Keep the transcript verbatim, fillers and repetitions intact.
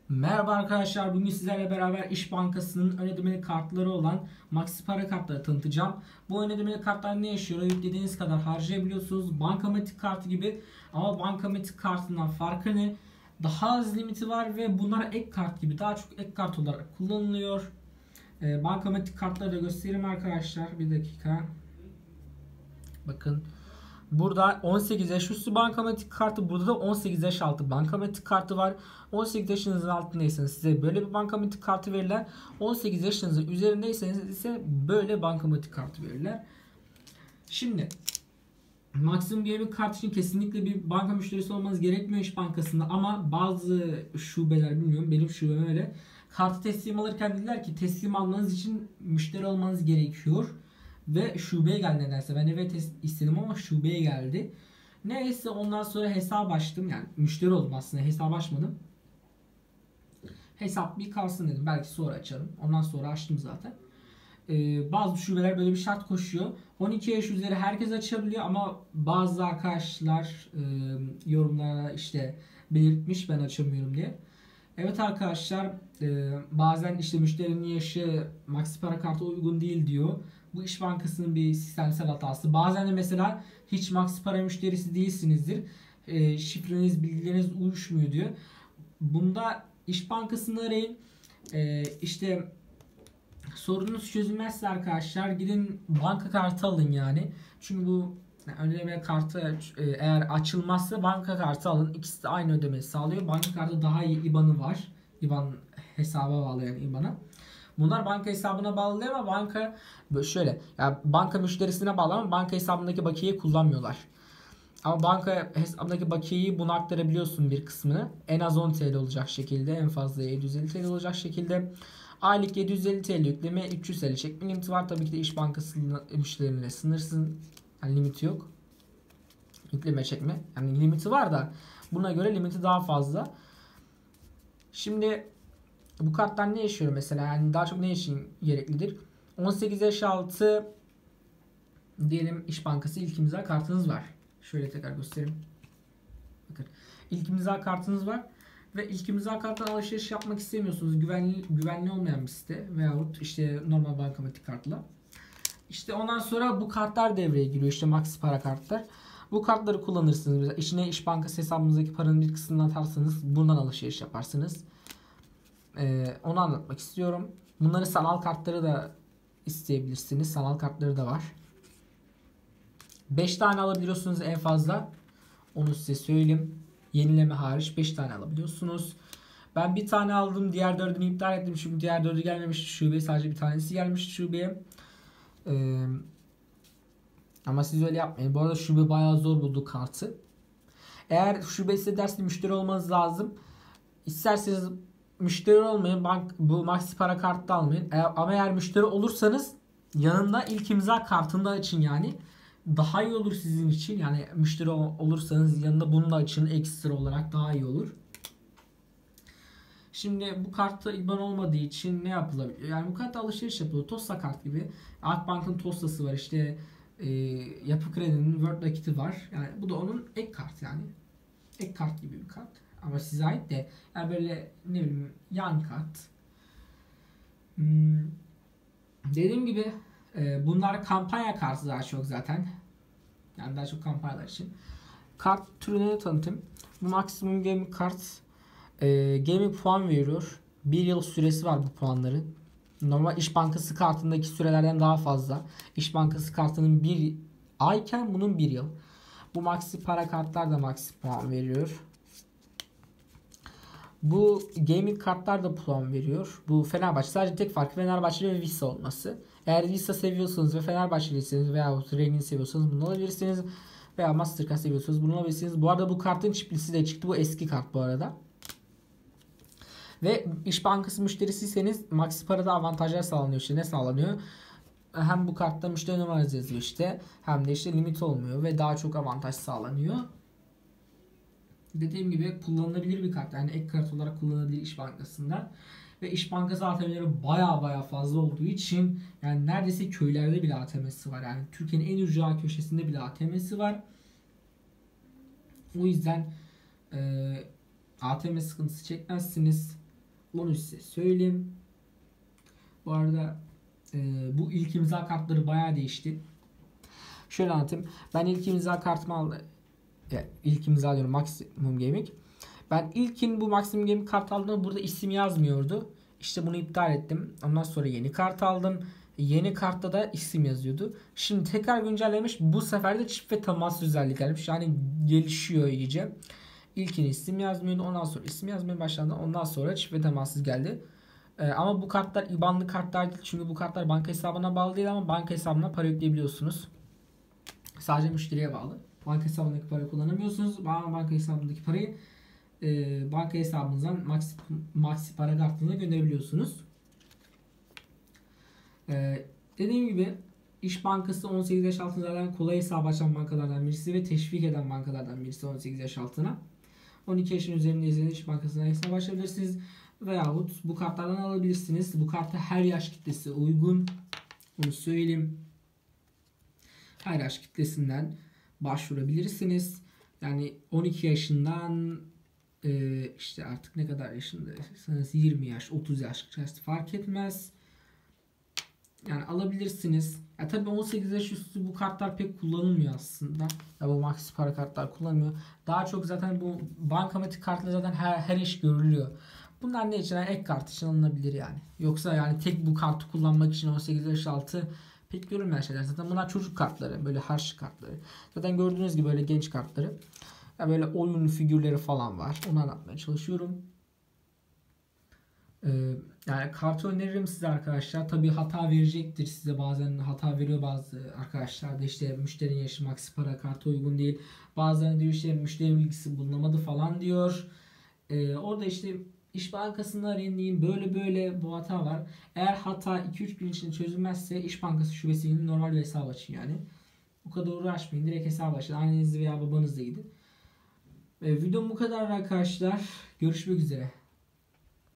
Merhaba arkadaşlar, bugün sizlerle beraber İş Bankası'nın ön ödemeli kartları olan Maxi Para kartları tanıtacağım. Bu ön ödemeli kartlar ne yaşıyor? Yüklediğiniz kadar harcayabiliyorsunuz. Bankamatik kartı gibi, ama bankamatik kartından farkı ne? Daha az limiti var ve bunlar ek kart gibi daha çok ek kart olarak kullanılıyor. Ee, bankamatik kartları da göstereyim arkadaşlar. Bir dakika. Bakın. Burada on sekiz yaş üstü bankamatik kartı, burada da on sekiz yaş altı bankamatik kartı var. on sekiz yaşınızın altındaysanız size böyle bir bankamatik kartı verirler. on sekiz yaşınızın üzerindeyseniz ise böyle bankamatik kartı verirler. Şimdi maksimum gaming kart için kesinlikle bir banka müşterisi olmanız gerekmiyor İş Bankası'nda, ama bazı şubeler, bilmiyorum, benim şubem öyle, kartı teslim alırken dediler ki teslim almanız için müşteri olmanız gerekiyor. Ve şubeye geldi nedense. Ben eve istedim ama şubeye geldi. Neyse, ondan sonra hesap açtım. Yani müşteri oldum aslında. Hesap açmadım. Hesap bir kalsın dedim. Belki sonra açarım. Ondan sonra açtım zaten. Ee, bazı şubeler böyle bir şart koşuyor. on iki yaş üzeri herkes açabiliyor, ama bazı arkadaşlar e, yorumlara işte belirtmiş ben açamıyorum diye. Evet arkadaşlar, e, bazen işte müşterinin yaşı Maxi Para kartı uygun değil diyor. Bu İş Bankası'nın bir sistemsel hatası. Bazen de mesela hiç Maxi Para müşterisi değilsinizdir. E, şifreniz, bilgileriniz uyuşmuyor diyor. Bunda İş Bankası'nı arayın. E, işte sorunuz çözülmezse arkadaşlar gidin banka kartı alın yani. Çünkü bu yani ödeme kartı e, eğer açılmazsa banka kartı alın. İkisi de aynı ödemeyi sağlıyor. Banka kartı daha iyi I B A N'ı var. I B A N hesaba bağlayan I B A N'ı. Bunlar banka hesabına bağlı değil, ama banka böyle şöyle, yani banka müşterisine bağlı ama banka hesabındaki bakiyeyi kullanmıyorlar. Ama banka hesabındaki bakiyeyi buna aktarabiliyorsun, bir kısmını. En az on TL olacak şekilde, en fazla yedi yüz elli TL olacak şekilde. Aylık yedi yüz elli TL yükleme, üç yüz TL çekme limiti var. Tabii ki de İş Bankası müşterilerine sınırsız, yani limiti yok. Yükleme çekme, yani limiti var da buna göre limiti daha fazla. Şimdi bu kartlar ne yaşıyor mesela? Yani daha çok ne için gereklidir? on sekiz yaş altı diyelim, İş Bankası ilk imza kartınız var. Şöyle tekrar göstereyim. Bakın. İlk imza kartınız var ve ilk imza karttan alışveriş yapmak istemiyorsunuz. Güvenli güvenli olmayan bir site veyahut işte normal bankamatik kartla. İşte ondan sonra bu kartlar devreye giriyor. İşte Maxi Para kartlar. Bu kartları kullanırsınız. Mesela içine İş Bankası hesabınızdaki paranın bir kısmını atarsanız buradan alışveriş yaparsınız. Ee, onu anlatmak istiyorum. Bunları sanal kartları da isteyebilirsiniz. Sanal kartları da var. beş tane alabiliyorsunuz en fazla. Onu size söyleyeyim. Yenileme hariç beş tane alabiliyorsunuz. Ben bir tane aldım. Diğer dördünü iptal ettim. Çünkü diğer dördü gelmemişti şubeye. Sadece bir tanesi gelmişti şubeye. Ee, ama siz öyle yapmayın. Bu arada şube bayağı zor buldu kartı. Eğer şube size derse müşteri olmanız lazım. İsterseniz müşteri olmayın. Bank, bu Maxi Para kartı almayın. Eğer, ama eğer müşteri olursanız yanında ilk imza kartını da açın yani. Daha iyi olur sizin için. Yani müşteri olursanız yanında bunu da açın. Ekstra olarak daha iyi olur. Şimdi bu kartta I B A N olmadığı için ne yapılabilir? Yani bu kartta alışveriş yapılıyor. Tosta kart gibi. Akbank'ın Tostası var. İşte e, Yapı Kredi'nin World nakiti var. Yani bu da onun ek kart yani. Ek kart gibi bir kart. Ama size ait de yani böyle ne bileyim yan kart. Hmm. Dediğim gibi e, bunlar kampanya kartı daha çok zaten. Yani daha çok kampanyalar için. Kart türünü tanıtayım. Bu Maximum Gaming kart e, gaming puan veriyor. Bir yıl süresi var bu puanların. Normal İş Bankası kartındaki sürelerden daha fazla. İş Bankası kartının bir ayken bunun bir yıl. Bu Maxi Para kartlar da Maxi puan veriyor. Bu gaming kartlar da puan veriyor. Bu Fenerbahçe, sadece tek farkı Fenerbahçe ve Visa olması. Eğer Visa seviyorsanız ve Fenerbahçeliyseniz veya Rengin seviyorsanız bunu alabilirsiniz. Veya Mastercard seviyorsanız bunu alabilirsiniz. Bu arada bu kartın çiplisi de çıktı. Bu eski kart bu arada. Ve İş Bankası müşterisiyseniz Maxi Para'da avantajlar sağlanıyor. İşte ne sağlanıyor? Hem bu kartta müşteri numarası yazıyor işte. Hem de işte limit olmuyor ve daha çok avantaj sağlanıyor. Dediğim gibi kullanılabilir bir kart. Yani ek kart olarak kullanılabilir İş Bankası'nda. Ve İş Bankası A T M'leri baya baya fazla olduğu için yani neredeyse köylerde bile A T M'si var. Yani Türkiye'nin en ücra köşesinde bile A T M'si var. O yüzden e, A T M sıkıntısı çekmezsiniz. Bunu size söyleyeyim. Bu arada e, bu ilk imza kartları bayağı değişti. Şöyle anlatayım. Ben ilk imza kartımı aldım. Yani ilk imza diyorum, Maximum Gaming. Ben ilkin bu Maximum Gaming kart aldığımda burada isim yazmıyordu. İşte bunu iptal ettim. Ondan sonra yeni kart aldım. Yeni kartta da isim yazıyordu. Şimdi tekrar güncellemiş. Bu sefer de çift ve temas özellik gelmiş. Yani gelişiyor iyice. İlkin isim yazmıyordu. Ondan sonra isim yazmaya başlandı. Ondan sonra çift ve temassız geldi. Ee, ama bu kartlar I B A N'lı kartlar değil. Çünkü bu kartlar banka hesabına bağlı değil ama banka hesabına para yükleyebiliyorsunuz. Sadece müşteriye bağlı. Banka hesabındaki parayı kullanamıyorsunuz. Banka hesabındaki parayı e, banka hesabınızdan Maxi, Maxi para kartına gönderebiliyorsunuz. E, dediğim gibi İş Bankası on sekiz yaş altındakilerden kolay hesap açan bankalardan birisi ve teşvik eden bankalardan birisi on sekiz yaş altına. on iki yaşın üzerindeyseniz İş Bankası'na hesap açabilirsiniz. Veyahut bu kartlardan alabilirsiniz. Bu karta her yaş kitlesi uygun. Bunu söyleyeyim. Her yaş kitlesinden başvurabilirsiniz. Yani on iki yaşından e, işte artık ne kadar yaşındaysanız yirmi yaş, otuz yaş fark etmez. Yani alabilirsiniz. Ya tabii on sekiz yaş üstü bu kartlar pek kullanılmıyor aslında. Ya bu Maxi para kartlar kullanılmıyor. Daha çok zaten bu bankamatik kartlar zaten her, her iş görülüyor. Bunlar ne için? Yani ek kart için alınabilir yani. Yoksa yani tek bu kartı kullanmak için on sekiz yaş altı pek görülmeyen şeyler. Zaten bunlar çocuk kartları. Böyle harç kartları. Zaten gördüğünüz gibi böyle genç kartları. Ya böyle oyun figürleri falan var. Onu anlatmaya çalışıyorum. Ee, yani kartı öneririm size arkadaşlar. Tabii hata verecektir size. Bazen hata veriyor bazı arkadaşlar da, işte müşterinin yaşı Maxi para kartı uygun değil. Bazen diyor işte müşteri bilgisi bulunamadı falan diyor. Ee, orada işte İş Bankası'nı arayın deyin. Böyle böyle bu hata var. Eğer hata iki üç gün içinde çözülmezse İş Bankası şubesinin normal bir hesap açın yani. O kadar uğraşmayın. Direkt hesap açın. Annenizle veya babanızla gidin. Ee, videom bu kadar arkadaşlar. Görüşmek üzere.